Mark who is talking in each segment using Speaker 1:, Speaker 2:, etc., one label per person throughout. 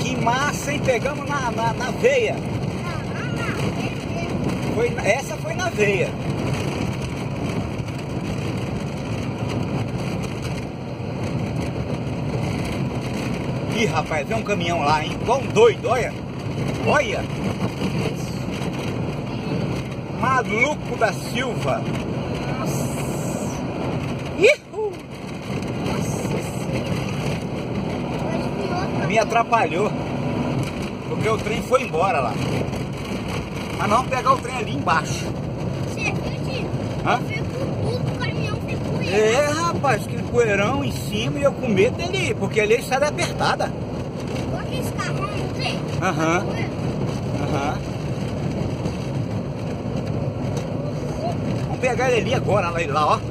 Speaker 1: Que massa, hein? Pegamos na veia. Essa foi na veia. Ih, rapaz, vem um caminhão lá, hein? Igual um doido, olha. Olha. Maluco da Silva. Ihu. Me atrapalhou. Porque o trem foi embora lá. Mas nós vamos pegar o trem ali embaixo.
Speaker 2: Você viu, tio?
Speaker 1: Hã?
Speaker 2: O caminhão foi poeira.
Speaker 1: É, rapaz, que poeirão em cima e eu com medo dele ir, porque ali ele sai da apertada.
Speaker 2: Olha aqueles carrão, não tem?
Speaker 1: Aham. Vamos pegar ele ali agora, lá, ó.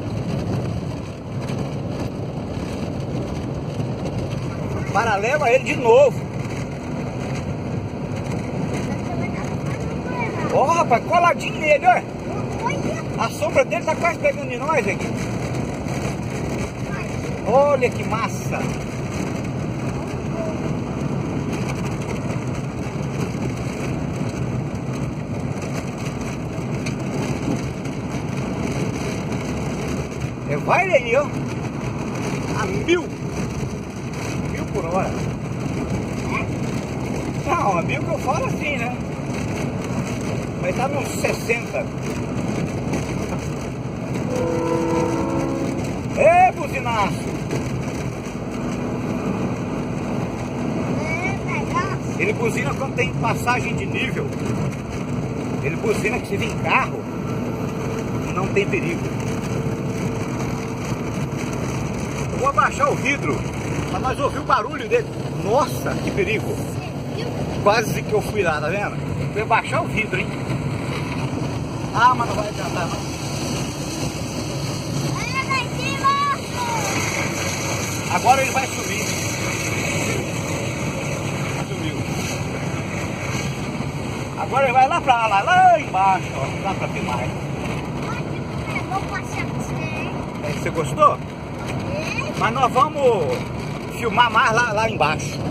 Speaker 1: Paralelo a ele de novo. Ó, rapaz, coladinho nele, olha. A sombra dele tá quase pegando de nós aqui. Olha que massa. Vai aí, ó. A 1000 por hora. Não, a 1000 que eu falo assim, né? Vai estar nos 60. Ê, buzinaço! Ele buzina quando tem passagem de nível. Ele buzina que se vem carro, não tem perigo. Vou abaixar o vidro para nós ouvir o barulho dele. Nossa, que perigo! Quase que eu fui lá, tá vendo? Vou abaixar o vidro, hein? Ah, mas não vai adiantar, não. Agora ele vai subir. Subiu. Agora ele vai lá embaixo, ó. Lá pra mais. Você gostou? Mas nós vamos filmar mais lá embaixo.